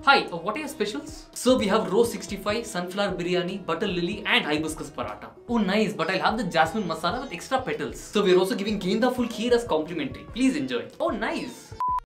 Hi, what are your specials? So we have roast 65, sunflower biryani, butter lily and hibiscus paratha. Oh nice, but I'll have the jasmine masala with extra petals. So we're also giving genda full kheer as complimentary. Please enjoy. Oh nice.